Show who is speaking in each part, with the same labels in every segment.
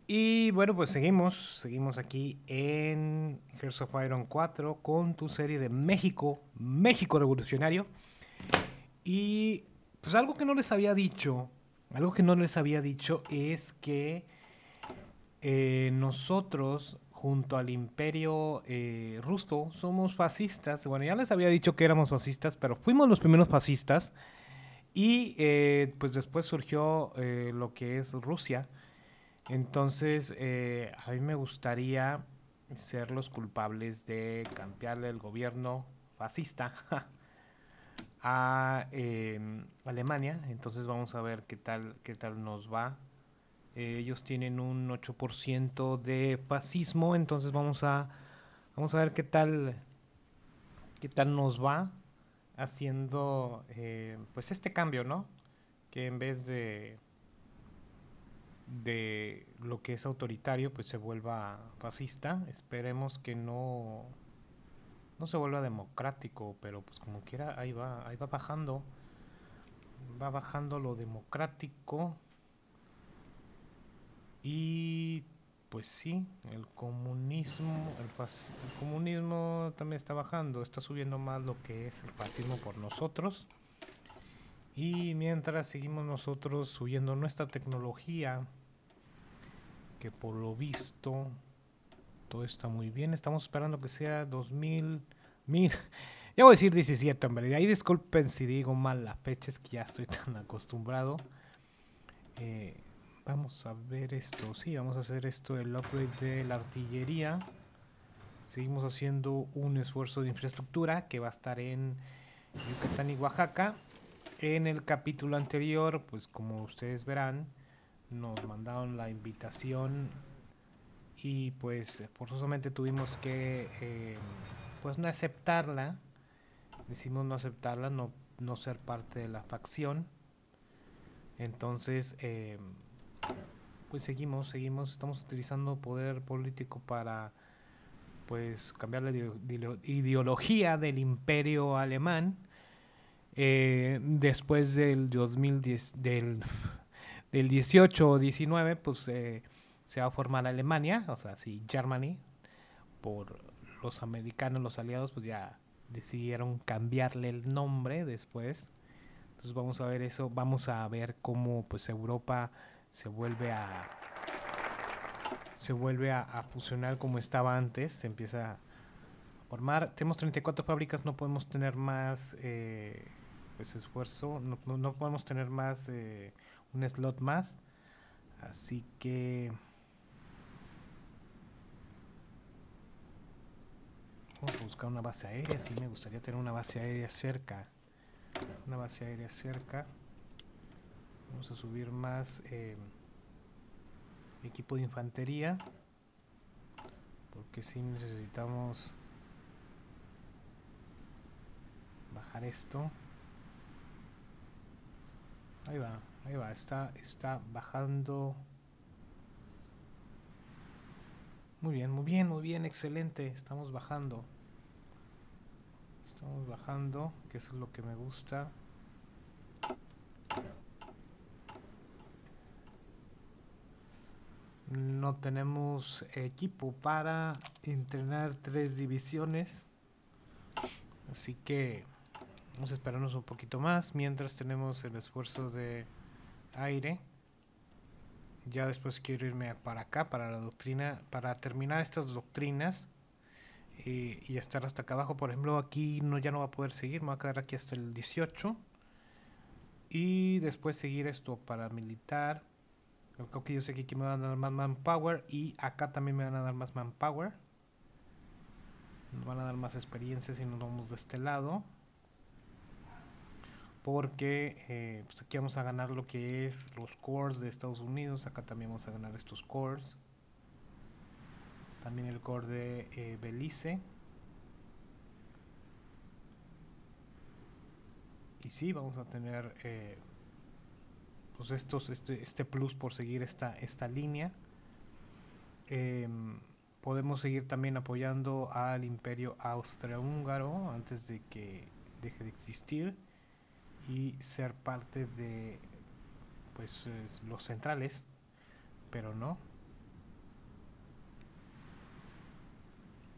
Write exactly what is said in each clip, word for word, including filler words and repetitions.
Speaker 1: Y bueno, pues seguimos, seguimos aquí en Hearts of Iron cuatro con tu serie de México, México Revolucionario. Y pues algo que no les había dicho, algo que no les había dicho es que eh, nosotros, junto al imperio eh, ruso, somos fascistas. Bueno, ya les había dicho que éramos fascistas, pero fuimos los primeros fascistas. Y eh, pues después surgió eh, lo que es Rusia. Entonces, eh, a mí me gustaría ser los culpables de cambiarle el gobierno fascista a eh, Alemania. Entonces vamos a ver qué tal, qué tal nos va. Eh, ellos tienen un ocho por ciento de fascismo, entonces vamos a, vamos a ver qué tal, qué tal nos va haciendo eh, pues este cambio, ¿no? Que en vez de de lo que es autoritario pues se vuelva fascista. Esperemos que no no se vuelva democrático, pero pues como quiera ahí va, ahí va bajando, va bajando lo democrático. Y pues sí, el comunismo, el, fas- el comunismo también está bajando, está subiendo más lo que es el fascismo por nosotros. Y mientras seguimos nosotros subiendo nuestra tecnología, que por lo visto todo está muy bien. Estamos esperando que sea dos mil. Mil, ya voy a decir diecisiete, hombre. Ahí disculpen si digo mal la fecha, es que ya estoy tan acostumbrado. Eh, vamos a ver esto. Sí, vamos a hacer esto, el upgrade de la artillería. Seguimos haciendo un esfuerzo de infraestructura que va a estar en Yucatán y Oaxaca. En el capítulo anterior, pues como ustedes verán, nos mandaron la invitación y pues forzosamente tuvimos que eh, pues no aceptarla. Decimos no aceptarla, no, no ser parte de la facción. Entonces eh, pues seguimos, seguimos, estamos utilizando poder político para pues cambiar la ideología del imperio alemán. Eh, después del dos mil diez, del, del dieciocho o diecinueve, pues eh, se va a formar Alemania, o sea, sí, Germany, por los americanos, los aliados, pues ya decidieron cambiarle el nombre después. Entonces vamos a ver eso, vamos a ver cómo pues Europa se vuelve a se vuelve a, a fusionar como estaba antes, se empieza a formar. Tenemos treinta y cuatro fábricas, no podemos tener más eh, pues esfuerzo, no, no, no podemos tener más eh, un slot más, así que vamos a buscar una base aérea. Sí, me gustaría tener una base aérea cerca, una base aérea cerca. Vamos a subir más eh, equipo de infantería, porque si sí necesitamos bajar esto. Ahí va, ahí va, está, está bajando. Muy bien, muy bien, muy bien, excelente. Estamos bajando. Estamos bajando, que eso es lo que me gusta. No tenemos equipo para entrenar tres divisiones, así que vamos a esperarnos un poquito más mientras tenemos el esfuerzo de aire. Ya después quiero irme para acá, para la doctrina, para terminar estas doctrinas eh, y estar hasta acá abajo. Por ejemplo, aquí no, ya no va a poder seguir, me va a quedar aquí hasta el dieciocho. Y después seguir esto paramilitar. Creo que yo sé que aquí me van a dar más manpower y acá también me van a dar más manpower. Nos van a dar más experiencia si nos vamos de este lado. Porque eh, pues aquí vamos a ganar lo que es los cores de Estados Unidos. Acá también vamos a ganar estos cores. También el core de eh, Belice. Y sí, vamos a tener eh, pues estos, este, este plus por seguir esta, esta línea. Eh, podemos seguir también apoyando al imperio austrohúngaro antes de que deje de existir y ser parte de pues los centrales, pero no.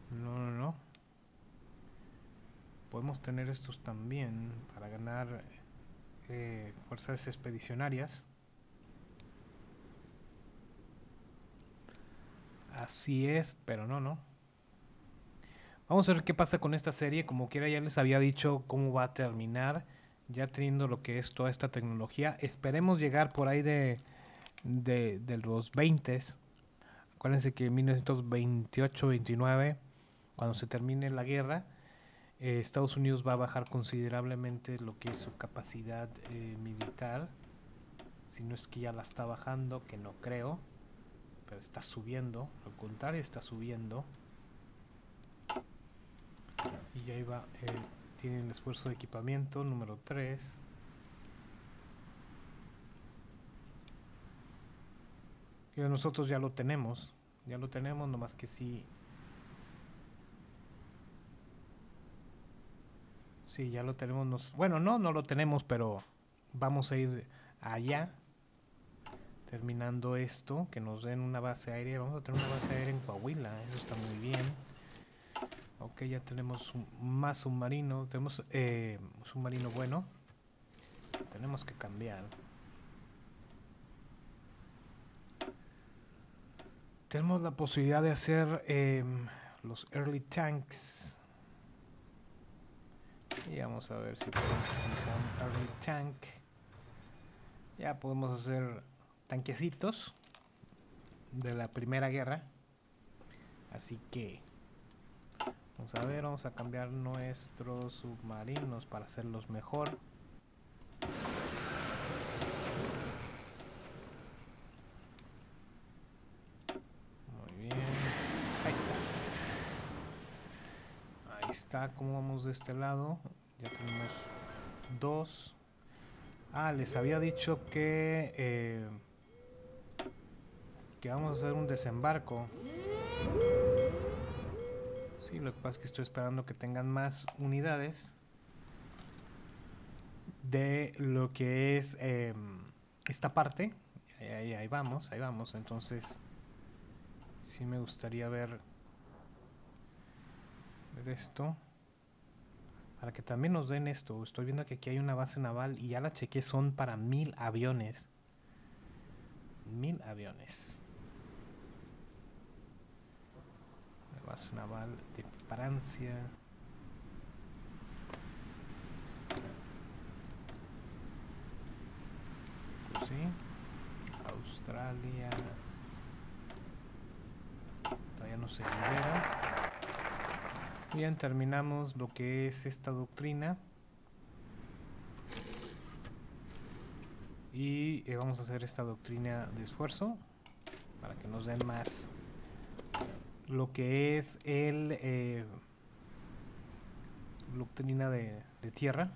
Speaker 1: No, no, no. Podemos tener estos también para ganar eh, fuerzas expedicionarias. Así es, pero no, no. Vamos a ver qué pasa con esta serie. Como quiera, ya les había dicho cómo va a terminar. Ya teniendo lo que es toda esta tecnología. Esperemos llegar por ahí de, de, de los veinte. Acuérdense que en mil novecientos veintiocho veintinueve, cuando se termine la guerra, eh, Estados Unidos va a bajar considerablemente lo que es su capacidad eh, militar. Si no es que ya la está bajando, que no creo. Pero está subiendo. Al contrario, está subiendo. Y ahí va, eh, tienen el esfuerzo de equipamiento número tres. Y nosotros ya lo tenemos, ya lo tenemos, nomás que sí. Sí, ya lo tenemos. Nos, bueno, no, no lo tenemos, pero vamos a ir allá. Terminando esto, que nos den una base aérea. Vamos a tener una base aérea en Coahuila, eso está muy bien. Ok, ya tenemos un, más submarino. Tenemos eh, un submarino bueno. Tenemos que cambiar. Tenemos la posibilidad de hacer eh, los early tanks. Y vamos a ver si podemos utilizar un early tank. Ya podemos hacer tanquecitos de la Primera Guerra. Así que vamos a ver, vamos a cambiar nuestros submarinos para hacerlos mejor. Muy bien, ahí está. Ahí está, como vamos de este lado. Ya tenemos dos. Ah, les había dicho que eh, que vamos a hacer un desembarco. Sí, lo que pasa es que estoy esperando que tengan más unidades de lo que es eh, esta parte. Ahí, ahí, ahí vamos, ahí vamos. Entonces, sí me gustaría ver, ver esto. Para que también nos den esto. Estoy viendo que aquí hay una base naval y ya la chequé, son para mil aviones. Mil aviones. La base naval de Francia. Pues sí. Australia. Todavía no se libera. Bien, terminamos lo que es esta doctrina. Y eh, vamos a hacer esta doctrina de esfuerzo para que nos den más lo que es el eh, doctrina de, de tierra.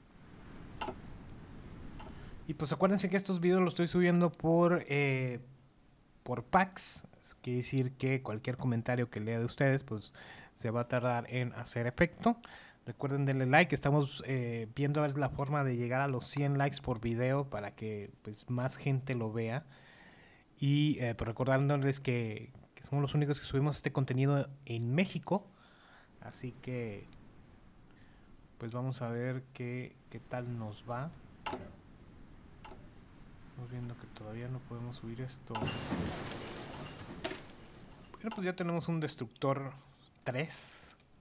Speaker 1: Y pues acuérdense que estos videos los estoy subiendo por eh, por packs. Eso quiere decir que cualquier comentario que lea de ustedes pues se va a tardar en hacer efecto. Recuerden darle like, estamos eh, viendo a ver la forma de llegar a los cien likes por video para que pues más gente lo vea. Y eh, pues recordándoles que, que somos los únicos que subimos este contenido en México. Así que pues vamos a ver qué, qué tal nos va. Estamos viendo que todavía no podemos subir esto. Pero pues ya tenemos un destructor tres.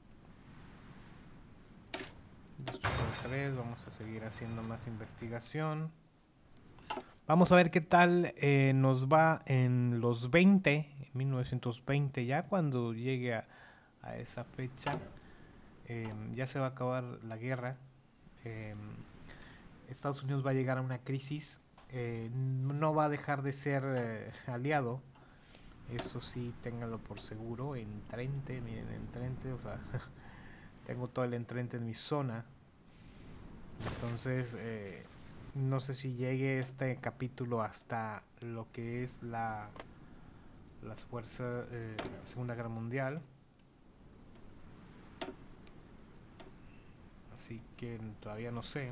Speaker 1: Destructor tres, vamos a seguir haciendo más investigación. Vamos a ver qué tal eh, nos va en los veinte, en mil novecientos veinte, ya cuando llegue a, a esa fecha. Eh, ya se va a acabar la guerra. Eh, Estados Unidos va a llegar a una crisis. Eh, no va a dejar de ser eh, aliado. Eso sí, ténganlo por seguro. Entrente, miren, entrente, o sea, tengo todo el entrente en mi zona. Entonces, eh, no sé si llegue este capítulo hasta lo que es la las fuerzas eh, Segunda Guerra Mundial. Así que todavía no sé.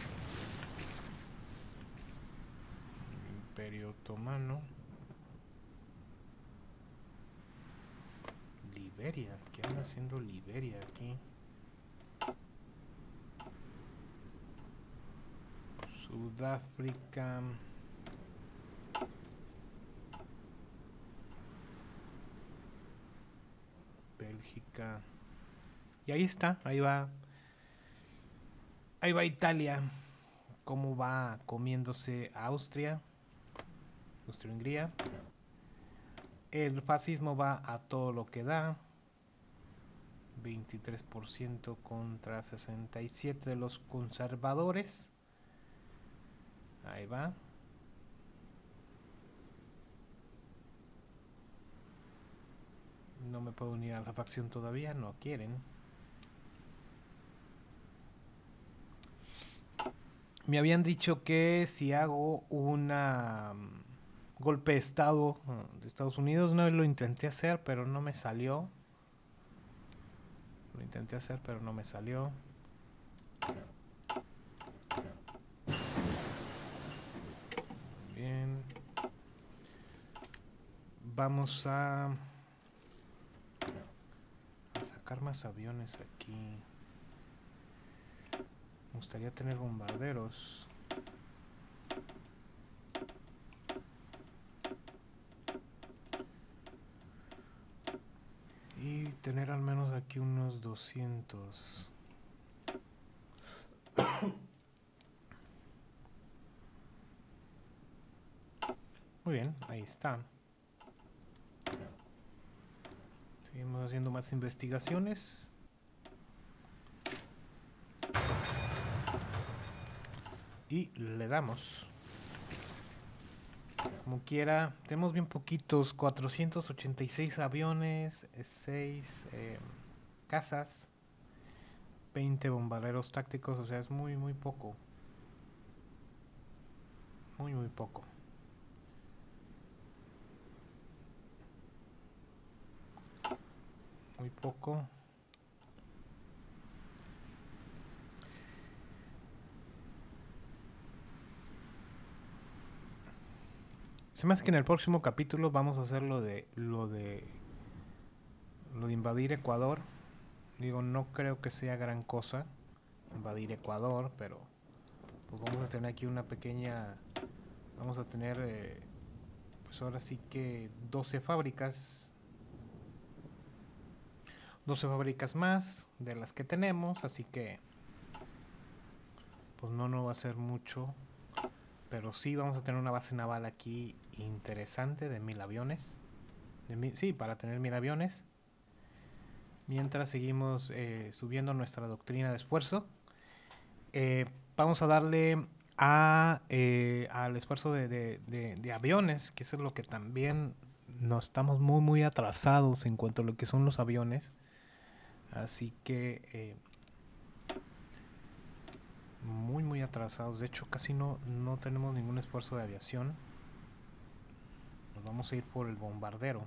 Speaker 1: Imperio Otomano. Liberia. ¿Qué anda haciendo Liberia aquí? Sudáfrica. Bélgica. Y ahí está, ahí va. Ahí va Italia. Cómo va comiéndose a Austria. Austria-Hungría. El fascismo va a todo lo que da. veintitrés por ciento contra sesenta y siete por ciento de los conservadores. Ahí va. No me puedo unir a la facción todavía, no quieren. Me habían dicho que si hago una um, golpe de estado uh, de Estados Unidos, no lo intenté hacer, pero no me salió. Lo intenté hacer, pero no me salió. Bien. Vamos a, a sacar más aviones aquí. Me gustaría tener bombarderos. Y tener al menos aquí unos doscientos. Muy bien, ahí está. Seguimos haciendo más investigaciones. Y le damos. Como quiera, tenemos bien poquitos. cuatrocientos ochenta y seis aviones, seis eh, cazas, veinte bombarderos tácticos. O sea, es muy, muy poco. Muy, muy poco. Muy poco. Se me hace que en el próximo capítulo vamos a hacer lo de lo de lo de invadir Ecuador. Digo, no creo que sea gran cosa invadir Ecuador, pero pues vamos a tener aquí una pequeña, vamos a tener eh, pues ahora sí que doce fábricas, doce fábricas más de las que tenemos, así que pues no no va a ser mucho. Pero sí vamos a tener una base naval aquí interesante de mil aviones. De mil, sí, para tener mil aviones. Mientras seguimos eh, subiendo nuestra doctrina de esfuerzo. Eh, vamos a darle a, eh, al esfuerzo de, de, de, de aviones, que eso es lo que también nos estamos muy muy atrasados en cuanto a lo que son los aviones. Así que... Eh, muy muy atrasados, de hecho casi no, no tenemos ningún esfuerzo de aviación. Nos vamos a ir por el bombardero.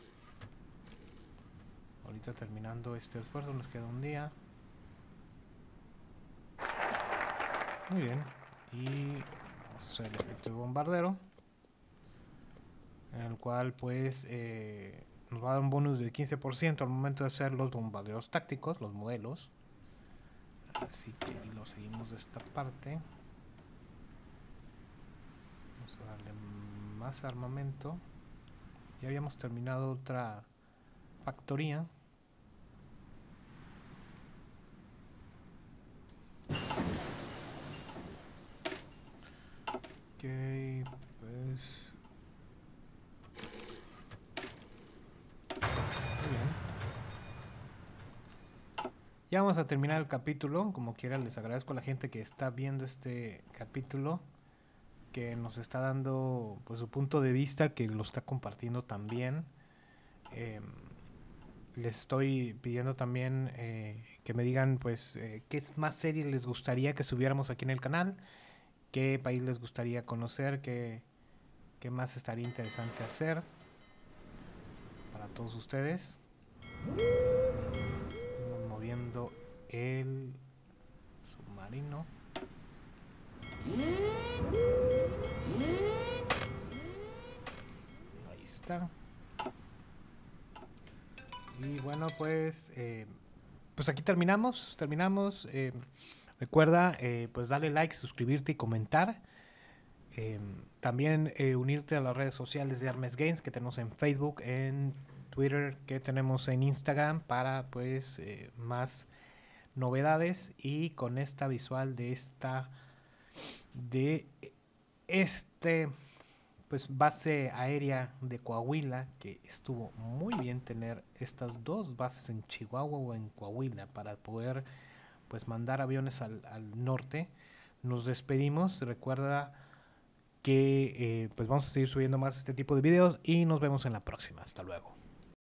Speaker 1: Ahorita terminando este esfuerzo nos queda un día. Muy bien, y vamos a hacer el efecto de bombardero, en el cual pues eh, nos va a dar un bonus del quince por ciento al momento de hacer los bombarderos tácticos, los modelos. Así que lo seguimos de esta parte. Vamos a darle más armamento. Ya habíamos terminado otra factoría. Ok, pues... Muy bien. Ya vamos a terminar el capítulo. Como quiera, les agradezco a la gente que está viendo este capítulo, que nos está dando pues su punto de vista, que lo está compartiendo también. Eh, les estoy pidiendo también eh, que me digan pues eh, qué más series les gustaría que subiéramos aquí en el canal, qué país les gustaría conocer, qué, qué más estaría interesante hacer para todos ustedes. Estamos moviendo el submarino. Ahí está. Y Y bueno, pues, eh, pues aquí terminamos, terminamos. Eh, recuerda, eh, pues darle like, suscribirte y comentar. Eh, también eh, unirte a las redes sociales de Armes Games que tenemos en Facebook, en Twitter, que tenemos en Instagram para pues eh, más novedades. Y con esta visual de esta de este pues base aérea de Coahuila, que estuvo muy bien tener estas dos bases en Chihuahua o en Coahuila para poder pues mandar aviones al, al norte. Nos despedimos, recuerda que eh, pues vamos a seguir subiendo más este tipo de videos y nos vemos en la próxima. Hasta luego.